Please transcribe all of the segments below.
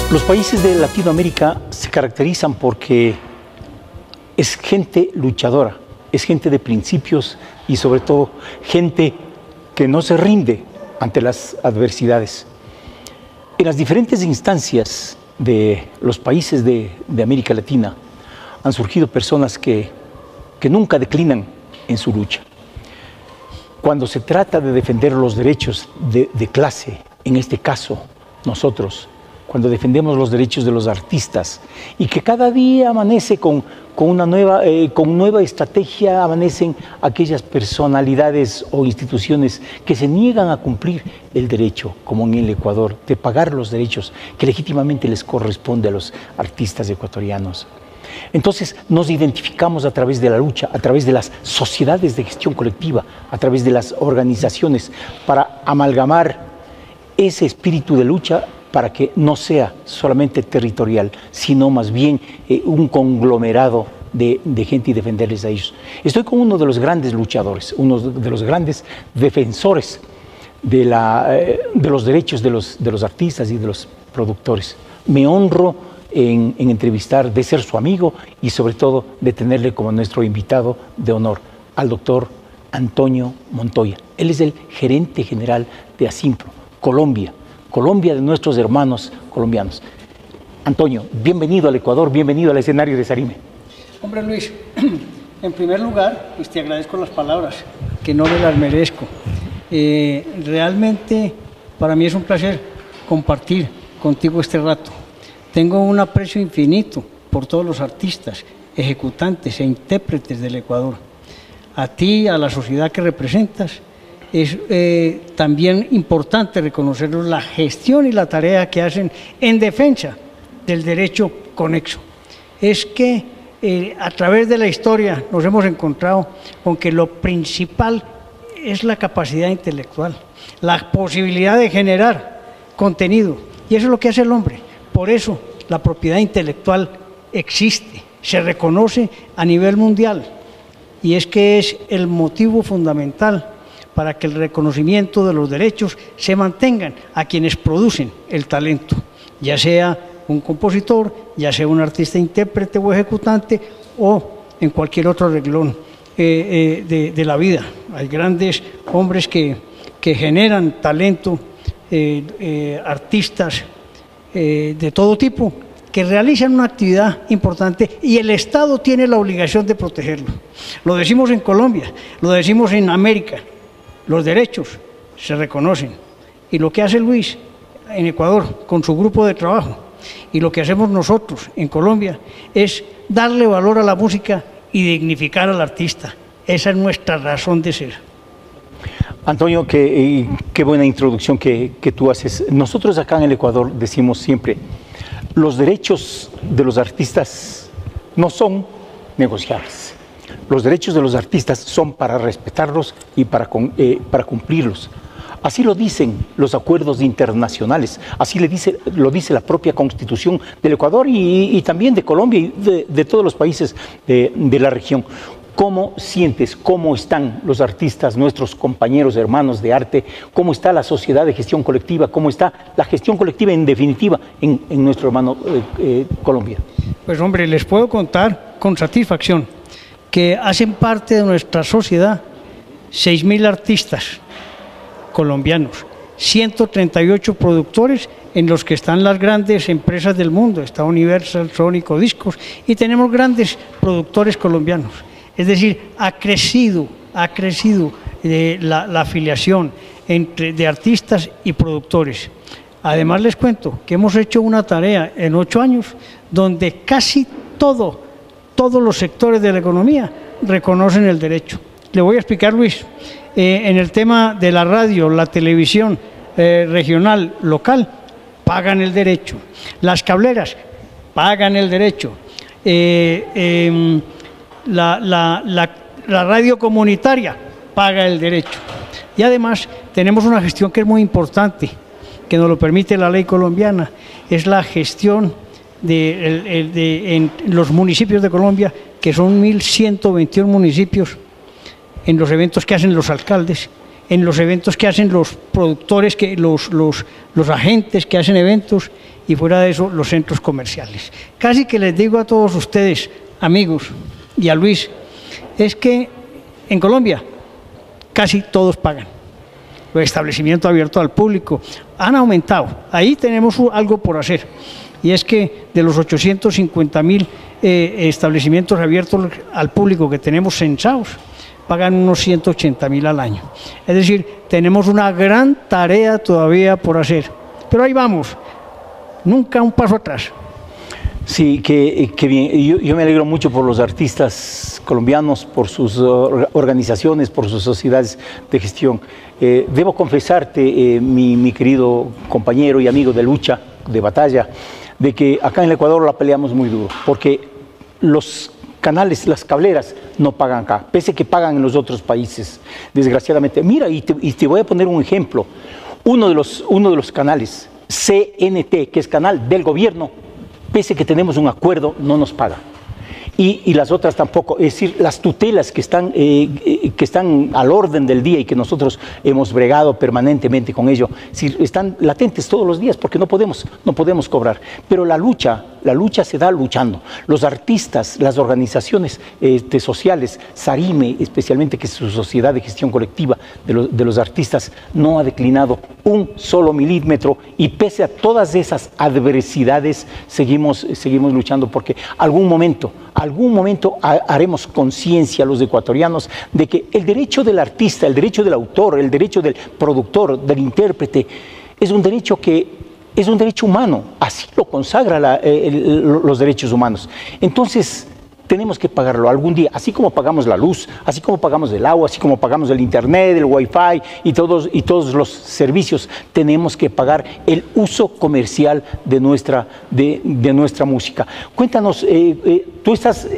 Los países de Latinoamérica se caracterizan porque es gente luchadora, es gente de principios y sobre todo gente que no se rinde ante las adversidades. En las diferentes instancias de los países de América Latina han surgido personas que nunca declinan en su lucha. Cuando se trata de defender los derechos de clase, en este caso nosotros, cuando defendemos los derechos de los artistas y que cada día amanece con nueva estrategia, amanecen aquellas personalidades o instituciones que se niegan a cumplir el derecho, como en el Ecuador, de pagar los derechos que legítimamente les corresponde a los artistas ecuatorianos. Entonces nos identificamos a través de la lucha, a través de las sociedades de gestión colectiva, a través de las organizaciones, para amalgamar ese espíritu de lucha para que no sea solamente territorial, sino más bien un conglomerado de gente y defenderles a ellos. Estoy con uno de los grandes luchadores, uno de los grandes defensores de los derechos de los artistas y de los productores. Me honro en entrevistar, de ser su amigo y sobre todo de tenerle como nuestro invitado de honor al doctor Antonio Montoya. Él es el gerente general de Asimpro, Colombia de nuestros hermanos colombianos. Antonio, bienvenido al Ecuador, bienvenido al escenario de Sarime. Hombre Luis, en primer lugar, pues te agradezco las palabras, que no me las merezco. Realmente para mí es un placer compartir contigo este rato. Tengo un aprecio infinito por todos los artistas, ejecutantes e intérpretes del Ecuador. A ti, a la sociedad que representas, es también importante reconocerlos la gestión y la tarea que hacen en defensa del derecho conexo. Es que a través de la historia nos hemos encontrado con que lo principal es la capacidad intelectual, la posibilidad de generar contenido, y eso es lo que hace el hombre. Por eso la propiedad intelectual existe, se reconoce a nivel mundial, y es que es el motivo fundamental para que el reconocimiento de los derechos se mantengan a quienes producen el talento, ya sea un compositor, ya sea un artista intérprete o ejecutante, o en cualquier otro renglón de la vida. Hay grandes hombres que generan talento, artistas de todo tipo, que realizan una actividad importante y el Estado tiene la obligación de protegerlo. Lo decimos en Colombia, lo decimos en América. Los derechos se reconocen, y lo que hace Luis en Ecuador con su grupo de trabajo y lo que hacemos nosotros en Colombia es darle valor a la música y dignificar al artista. Esa es nuestra razón de ser. Antonio, qué buena introducción que tú haces. Nosotros acá en el Ecuador decimos siempre, los derechos de los artistas no son negociables. Los derechos de los artistas son para respetarlos y para cumplirlos. Así lo dicen los acuerdos internacionales, así lo dice la propia Constitución del Ecuador y también de Colombia y de todos los países de la región. ¿Cómo sientes, cómo están los artistas, nuestros compañeros, hermanos de arte? ¿Cómo está la sociedad de gestión colectiva? ¿Cómo está la gestión colectiva en definitiva en nuestro hermano Colombia? Pues hombre, les puedo contar con satisfacción que hacen parte de nuestra sociedad 6.000 artistas colombianos, 138 productores en los que están las grandes empresas del mundo, está Universal, Sónico, Discos, y tenemos grandes productores colombianos. Es decir, ha crecido la afiliación de artistas y productores. Además les cuento que hemos hecho una tarea en 8 años donde casi todos los sectores de la economía reconocen el derecho. Le voy a explicar, Luis, en el tema de la radio, la televisión regional, local, pagan el derecho. Las cableras pagan el derecho. La radio comunitaria paga el derecho. Y además tenemos una gestión que es muy importante, que nos lo permite la ley colombiana, es la gestión en los municipios de Colombia, que son 1.121 municipios, en los eventos que hacen los alcaldes, en los eventos que hacen los productores, los agentes que hacen eventos, y fuera de eso los centros comerciales. Casi que les digo a todos ustedes, amigos, y a Luis, es que en Colombia casi todos pagan. Los establecimientos abiertos al público han aumentado. Ahí tenemos algo por hacer. Y es que de los 850.000 establecimientos abiertos al público que tenemos censados, pagan unos 180.000 al año. Es decir, tenemos una gran tarea todavía por hacer. Pero ahí vamos, nunca un paso atrás. Sí, que bien. Yo me alegro mucho por los artistas colombianos, por sus organizaciones, por sus sociedades de gestión. Debo confesarte, mi querido compañero y amigo de lucha, de batalla, de que acá en el Ecuador la peleamos muy duro, porque los canales, las cableras, no pagan acá, pese que pagan en los otros países, desgraciadamente. Mira, y te voy a poner un ejemplo. Uno de los canales, CNT, que es canal del gobierno, pese que tenemos un acuerdo, no nos paga. Y las otras tampoco, es decir, las tutelas que están al orden del día y que nosotros hemos bregado permanentemente con ello, es decir, están latentes todos los días porque no podemos cobrar. Pero la lucha se da luchando. Los artistas, las organizaciones sociales, Sarime especialmente, que es su sociedad de gestión colectiva de los artistas, no ha declinado un solo milímetro, y pese a todas esas adversidades seguimos luchando, porque algún momento haremos conciencia los ecuatorianos de que el derecho del artista, el derecho del autor, el derecho del productor, del intérprete, es un derecho humano, así lo consagra los derechos humanos. Entonces, tenemos que pagarlo algún día, así como pagamos la luz, así como pagamos el agua, así como pagamos el internet, el wifi y todos los servicios. Tenemos que pagar el uso comercial de nuestra música. Cuéntanos, tú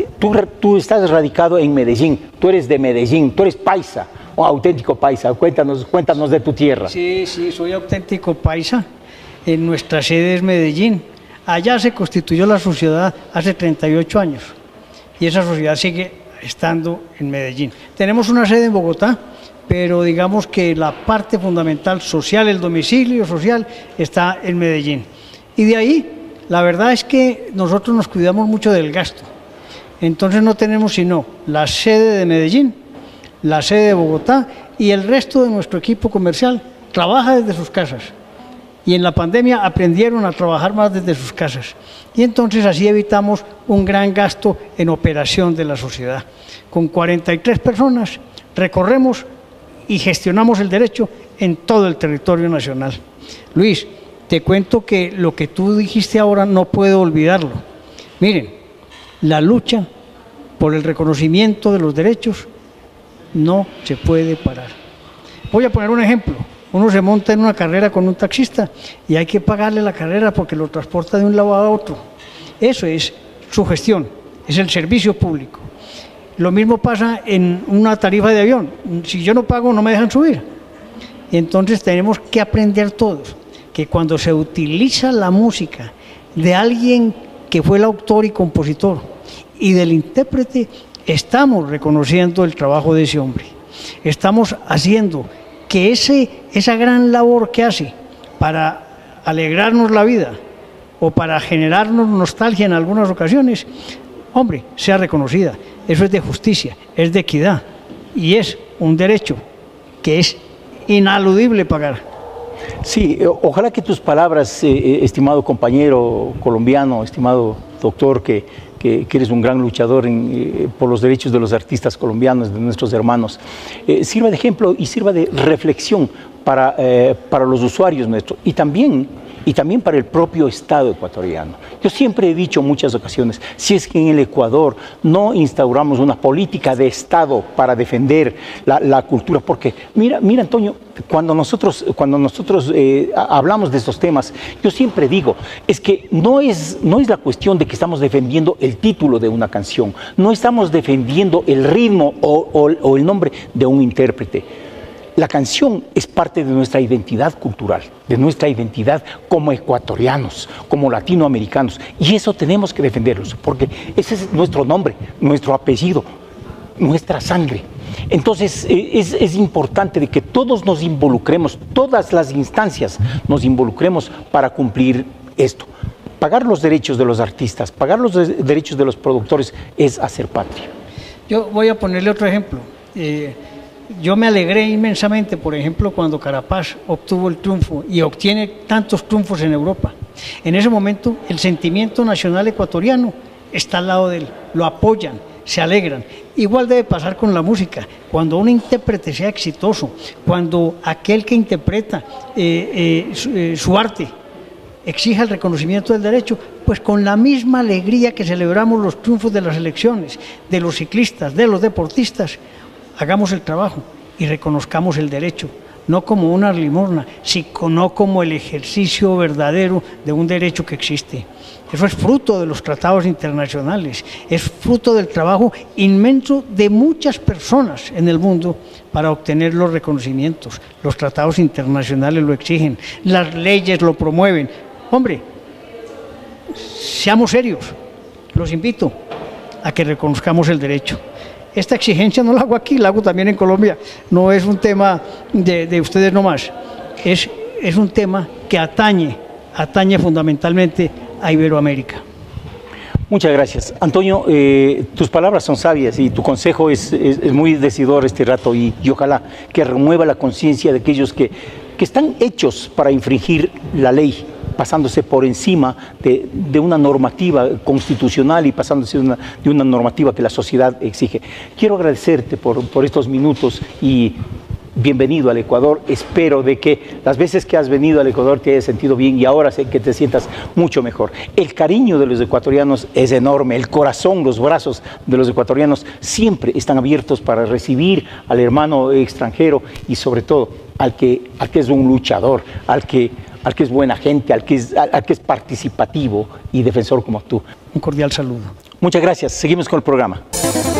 estás radicado en Medellín, tú eres de Medellín, tú eres paisa, o auténtico paisa. Cuéntanos de tu tierra. Sí, soy auténtico paisa. En nuestra sede es Medellín. Allá se constituyó la sociedad hace 38 años. Y esa sociedad sigue estando en Medellín. Tenemos una sede en Bogotá, pero digamos que la parte fundamental social, el domicilio social, está en Medellín. Y de ahí, la verdad es que nosotros nos cuidamos mucho del gasto. Entonces no tenemos sino la sede de Medellín, la sede de Bogotá, y el resto de nuestro equipo comercial trabaja desde sus casas. Y en la pandemia aprendieron a trabajar más desde sus casas. Y entonces así evitamos un gran gasto en operación de la sociedad. Con 43 personas recorremos y gestionamos el derecho en todo el territorio nacional. Luis, te cuento que lo que tú dijiste ahora no puedo olvidarlo. Miren, la lucha por el reconocimiento de los derechos no se puede parar. Voy a poner un ejemplo. Uno se monta en una carrera con un taxista y hay que pagarle la carrera porque lo transporta de un lado a otro. Eso es su gestión, es el servicio público. Lo mismo pasa en una tarifa de avión. Si yo no pago, no me dejan subir. Y entonces tenemos que aprender todos que cuando se utiliza la música de alguien que fue el autor y compositor y del intérprete, estamos reconociendo el trabajo de ese hombre. Estamos haciendo que esa gran labor que hace para alegrarnos la vida o para generarnos nostalgia en algunas ocasiones, hombre, sea reconocida. Eso es de justicia, es de equidad y es un derecho que es inaludible pagar. Sí, ojalá que tus palabras, estimado compañero colombiano, estimado doctor, que eres un gran luchador por los derechos de los artistas colombianos, de nuestros hermanos, sirva de ejemplo y sirva de reflexión para los usuarios nuestros y también para el propio Estado ecuatoriano. Yo siempre he dicho en muchas ocasiones, si es que en el Ecuador no instauramos una política de Estado para defender la cultura, porque mira Antonio, cuando nosotros hablamos de estos temas, yo siempre digo, es que no es la cuestión de que estamos defendiendo el título de una canción, no estamos defendiendo el ritmo o el nombre de un intérprete. La canción es parte de nuestra identidad cultural, de nuestra identidad como ecuatorianos, como latinoamericanos, y eso tenemos que defenderlos, porque ese es nuestro nombre, nuestro apellido, nuestra sangre. Entonces, es importante de que todos nos involucremos, todas las instancias nos involucremos para cumplir esto. Pagar los derechos de los artistas, pagar los derechos de los productores es hacer patria. Yo voy a ponerle otro ejemplo. Yo me alegré inmensamente, por ejemplo, cuando Carapaz obtuvo el triunfo y obtiene tantos triunfos en Europa. En ese momento, el sentimiento nacional ecuatoriano está al lado de él, lo apoyan, se alegran. Igual debe pasar con la música. Cuando un intérprete sea exitoso, cuando aquel que interpreta su arte exija el reconocimiento del derecho, pues con la misma alegría que celebramos los triunfos de las elecciones, de los ciclistas, de los deportistas, hagamos el trabajo y reconozcamos el derecho, no como una limosna, sino como el ejercicio verdadero de un derecho que existe. Eso es fruto de los tratados internacionales, es fruto del trabajo inmenso de muchas personas en el mundo para obtener los reconocimientos. Los tratados internacionales lo exigen, las leyes lo promueven. Hombre, seamos serios, los invito a que reconozcamos el derecho. Esta exigencia no la hago aquí, la hago también en Colombia, no es un tema de ustedes nomás, es un tema que atañe fundamentalmente a Iberoamérica. Muchas gracias. Antonio, tus palabras son sabias y tu consejo es muy decidor este rato y ojalá que remueva la conciencia de aquellos que están hechos para infringir la ley, pasándose por encima de una normativa constitucional y pasándose de una normativa que la sociedad exige. Quiero agradecerte por estos minutos y bienvenido al Ecuador. Espero de que las veces que has venido al Ecuador te hayas sentido bien y ahora sé que te sientas mucho mejor. El cariño de los ecuatorianos es enorme, el corazón, los brazos de los ecuatorianos siempre están abiertos para recibir al hermano extranjero y sobre todo al que es un luchador, al que es buena gente, al que es participativo y defensor como tú. Un cordial saludo. Muchas gracias. Seguimos con el programa.